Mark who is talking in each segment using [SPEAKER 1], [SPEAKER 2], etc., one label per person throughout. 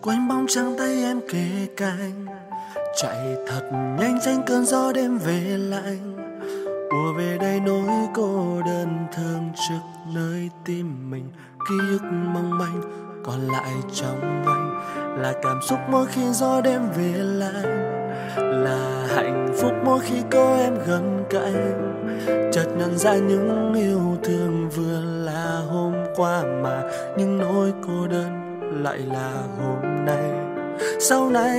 [SPEAKER 1] quanh bóng trắng tay em kề cạnh, chạy thật nhanh tránh cơn gió đêm về lạnh, ùa về đây nỗi cô đơn thương trước nơi tim mình. Ký ức mong manh còn lại trong anh là cảm xúc mỗi khi gió đêm về lạnh, là hạnh phúc mỗi khi có em gần cạnh. Chợt nhận ra những yêu thương vừa là hôm qua mà những nỗi cô đơn lại là hôm nay. Sau này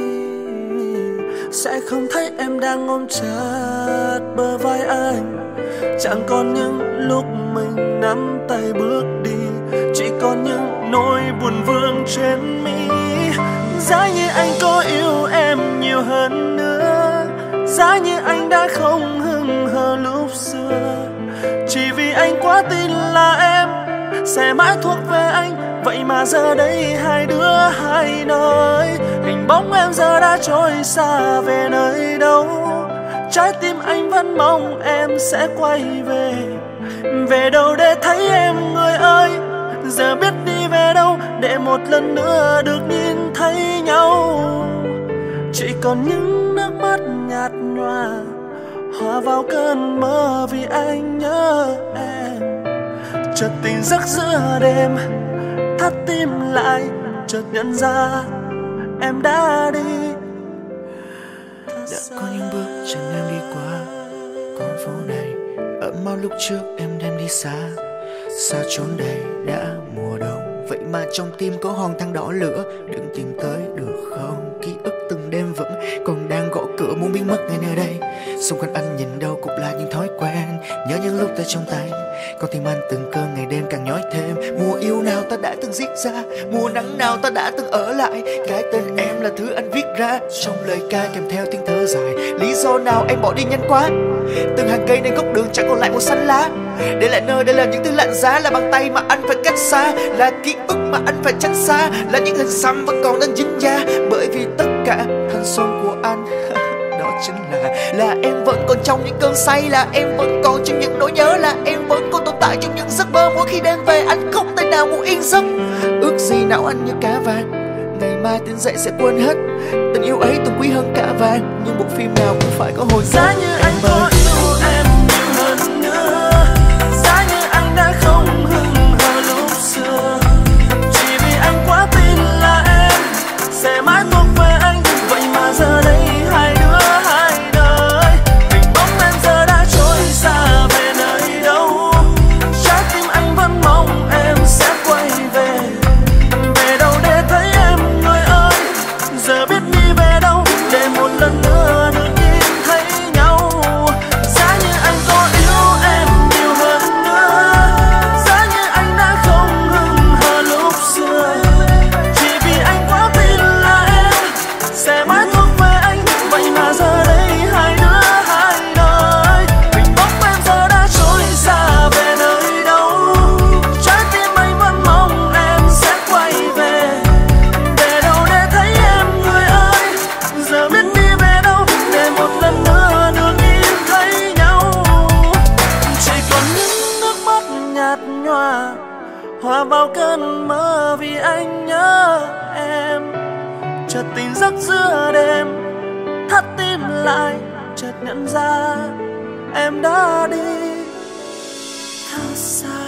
[SPEAKER 1] sẽ không thấy em đang ôm chặt bờ vai anh, chẳng còn những lúc mình nắm tay bước đi, chỉ còn những nỗi buồn vương trên mi. Giá như anh có yêu em nhiều hơn nữa, giá như anh đã không hững hờ lúc xưa, chỉ vì anh quá tin là em sẽ mãi thuộc về anh. Vậy mà giờ đây hai đứa hai nơi, hình bóng em giờ đã trôi xa về nơi đâu. Trái tim anh vẫn mong em sẽ quay về, về đâu để thấy em người ơi. Giờ biết đi về đâu để một lần nữa được nhìn thấy nhau. Chỉ còn những nước mắt nhạt nhòa hòa vào cơn mơ vì anh nhớ em. Chợt tỉnh giấc giữa đêm, thắt tim lại, chợt nhận ra em đã đi.
[SPEAKER 2] Đã có những bước chân em đi qua con phố này, ở mau lúc trước em đem đi xa, xa chốn đây đã mùa đông. Vậy mà trong tim có hòn than đỏ lửa, đừng tìm tới được không? Ký ức từng đêm vẫn còn đang gõ cửa, muốn biến mất ngay nơi đây. Xung quanh anh nhìn đâu cũng là những thói quen, nhớ những lúc tay trong tay, con tim anh từng cơn ngày đêm càng nhói thêm. Mùa yêu nào ta đã từng giết ra, mùa nắng nào ta đã từng ở lại. Cái tên em là thứ anh viết ra trong lời ca kèm theo tiếng thở dài. Lý do nào em bỏ đi nhanh quá? Từng hàng cây nên góc đường chẳng còn lại màu xanh lá, để lại nơi đây là những thứ lạnh giá, là bàn tay mà anh phải cách xa, là ký ức mà anh phải tránh xa, là những hình xăm vẫn còn đang dính da. Bởi vì tất cả thanh xuân của anh đó chính là em vẫn còn trong những cơn say, là em vẫn còn trong những nỗi nhớ, là em vẫn còn tồn tại trong những giấc mơ. Mỗi khi đêm về anh không thể nào ngủ yên giấc. Ước gì não anh như cá vàng, ngày mai tỉnh dậy sẽ quên hết tình yêu ấy từng quý hơn cả vàng. Nhưng bộ phim nào cũng phải có hồi
[SPEAKER 1] giá như anh có yêu em nhiều hơn nữa, giá như anh đã không hững hờ lúc xưa, chỉ vì anh quá tin là em sẽ mãi thuộc về anh. Vậy mà giờ đây hai đứa hai đời, hình bóng em giờ đã trôi xa về nơi đâu. Trái tim anh vẫn mong em sẽ quay về, về đâu để thấy em người ơi. Giờ biết đi về đâu để một lần nữa được nhìn thấy nhau. Giá như anh có yêu em nhiều hơn nữa, giá như anh đã không hững hờ lúc xưa, chỉ vì anh quá tin là em sẽ mãi thuộc về anh. Vậy mà giờ đây hai đứa hai nơi, hình bóng em giờ đã trôi xa về nơi đâu. Trái tim anh vẫn mong em sẽ quay về, về đâu để thấy em người ơi. Giờ biết đi về đâu để một lần nữa được nhìn thấy nhau. Chỉ còn những nước mắt nhạt nhòa hòa vào cơn mơ vì anh nhớ em. Chợt tỉnh giấc giữa đêm, thắt tim lại, chợt nhận ra em đã đi thật xa.